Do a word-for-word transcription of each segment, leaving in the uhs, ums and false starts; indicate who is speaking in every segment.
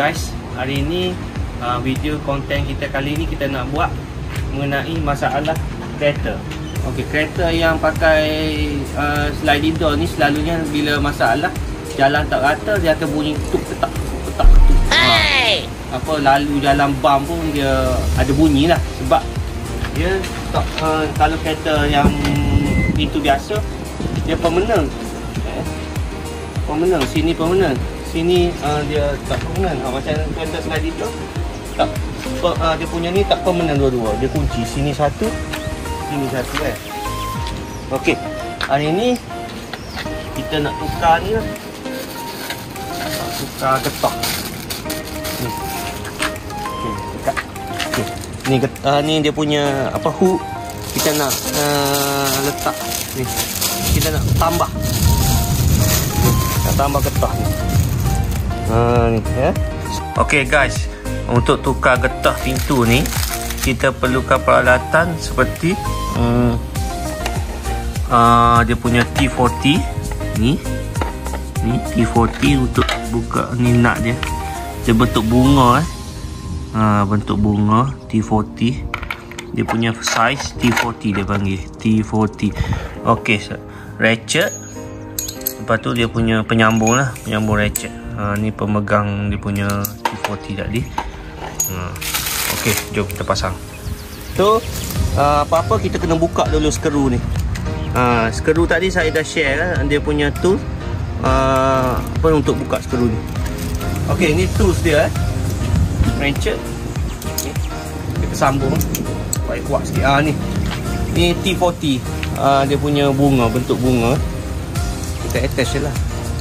Speaker 1: guys, hari ini uh, video konten kita kali ini kita nak buat mengenai masalah kereta. Okey, kereta yang pakai uh, sliding door ni selalunya bila masalah jalan tak rata dia akan bunyi tuk tetak tuk tetak tuk. Hey! Ha, apa lalu jalan bam pun dia ada bunyi lah sebab dia tak, uh, kalau kereta yang itu biasa dia permanent. Eh? Permanent, sini permanent. Sini uh, dia tak permanent. Ha, macam kereta sliding door tak per, uh, dia punya ni tak permanent dua-dua. Dia kunci sini satu, sini satu kan. Okey. Hari ni kita nak tukar ni lah. Nak tukar getah. Ni. Okey, dekat. Okey. Ni getah ni dia punya apa hook kita nak uh, letak ni. Kita nak tambah. Ni, nak tambah getah ni. Ha ni ya. Okey guys, untuk tukar getah pintu ni kita perlukan peralatan seperti um, uh, dia punya T empat puluh ni. Ni T empat puluh untuk buka ni nut dia. Dia bentuk bunga eh. Ha, bentuk bunga T empat puluh. Dia punya size T empat puluh dia panggil T empat puluh. Okey, ratchet. Lepas tu dia punya penyambung lah, penyambung ratchet. Ha, ni pemegang dia punya T empat puluh tadi. Ha. Okey, jom kita pasang. So, uh, apa-apa kita kena buka dulu skru ni. Ha, skru tadi saya dah share lah, dia punya tool uh, apa untuk buka skru ni. Okey, ni tools dia eh. Ratchet. Okay. Kita sambung. Baik kuat sikit. Ah ha, ni. Ni T empat puluh. Ah ha, dia punya bunga, bentuk bunga. Kita attach je lah.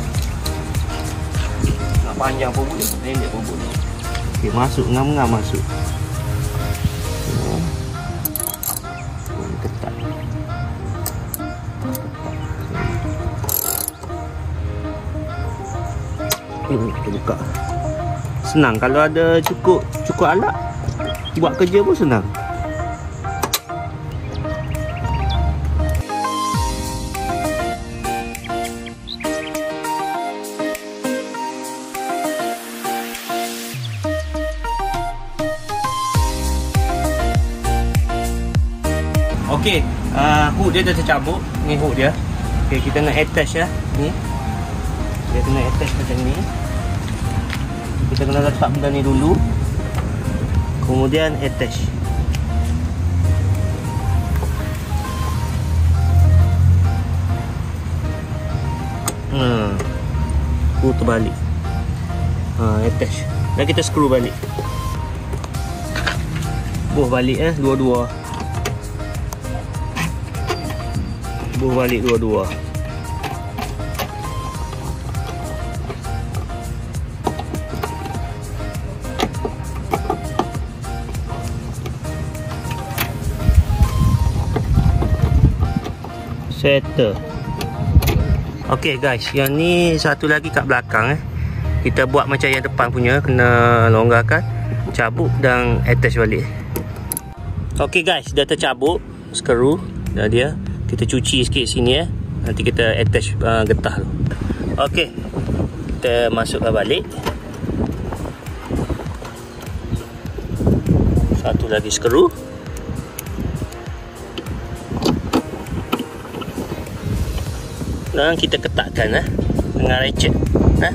Speaker 1: Nak panjang pun boleh, pendek pun boleh. Okey, masuk ngam-ngam masuk. Oh. Ketat. Ini kita buka. Senang kalau ada cukup cukup alat buat kerja pun senang. Okey, uh, hook dia dah tercabut. Ni hook dia. Okey, kita nak attach lah. Ni. Dia kena attach macam ni. Kita kena letak benda ni dulu. Kemudian attach. Hmm. Hook terbalik. Ha, attach. Dan kita screw balik. Buh balik eh, dua-dua. Buh balik dua-dua. Settle. Okey guys, yang ni satu lagi kat belakang eh. Kita buat macam yang depan punya, kena longgarkan, cabut dan attach balik. Okey guys, dah tercabut skru dah dia. Kita cuci sikit sini eh. Nanti kita attach uh, getah tu. Okey. Kita masukkan balik. Satu lagi skru. Dan kita ketatkan eh dengan ratchet. Eh.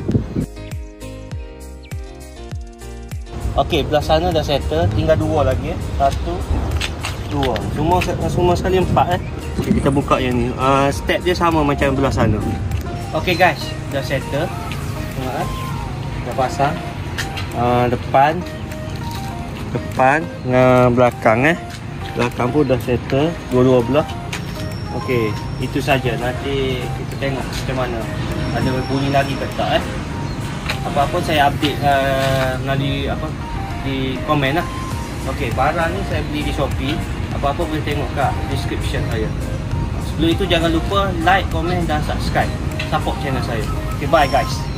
Speaker 1: Okey, belah sana dah settle, tinggal dua lagi eh. Satu, dua. Semua semua sekali empat eh. Okay, kita buka yang ni. Uh, step dia sama macam belah sana. Okey guys, dah settle. Tengok eh. Dah pasang. Uh, depan, depan dengan belakang eh. Belakang pun dah settle, dua-dua belah. Okey, itu saja. Nanti kita tengok macam mana. Ada bunyi lagi ke tak eh. Apa-apa saya update uh, melalui apa di komen lah. Okey, barang ni saya beli di Shopee. Apa-apa boleh tengok kat description saya. Sebelum itu jangan lupa like, komen dan subscribe. Support channel saya. Okay, bye guys.